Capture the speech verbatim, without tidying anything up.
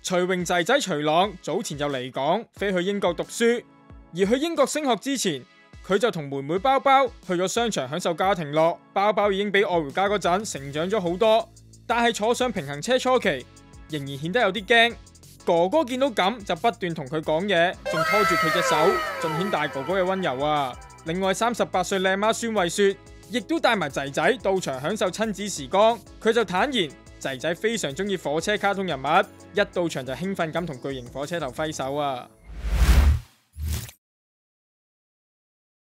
徐榮仔仔徐朗早前就離港飛去英國讀書，而去英國升學之前，佢就同妹妹包包去咗商場享受家庭樂。包包已經比愛回家嗰陣成長咗好多，但係坐上平衡車初期仍然顯得有啲驚。哥哥見到咁就不斷同佢講嘢，仲拖住佢隻手，盡顯大哥哥嘅溫柔啊！另外三十八歲靚媽孫慧雪亦都帶埋仔仔到場享受親子時光。佢就坦言仔仔非常中意火車卡通人物，一到場就興奮咁同巨型火車頭揮手啊！